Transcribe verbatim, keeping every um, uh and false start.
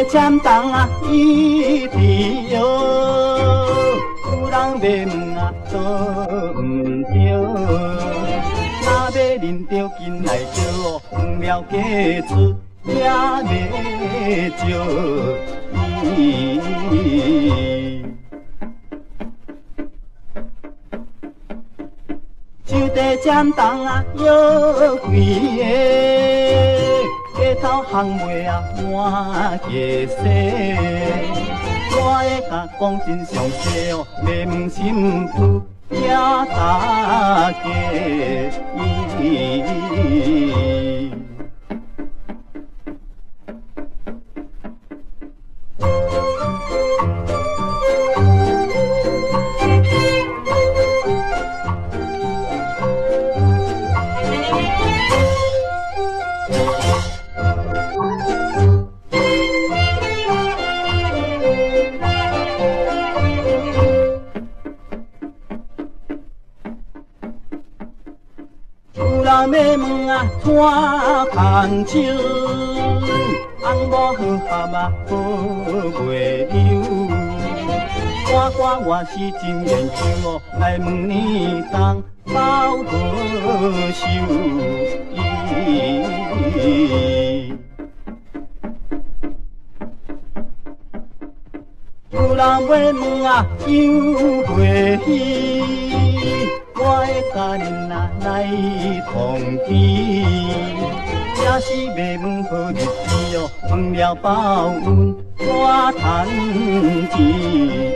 签筒啊，一直摇，有人要问啊，都唔对。若要认着紧来招，忘了家出也袂少。手地针筒啊，摇几个，街头巷尾啊满街市。我会甲讲真详细哦，要问心妇也大家。人要问啊，看空手，翁某好合啊，好袂休。我我我是真研究哦，来问你当包好收。有人要问啊，有会喜。我的家人啊来同去，也是要问好日子哦，忘了报恩我趁钱。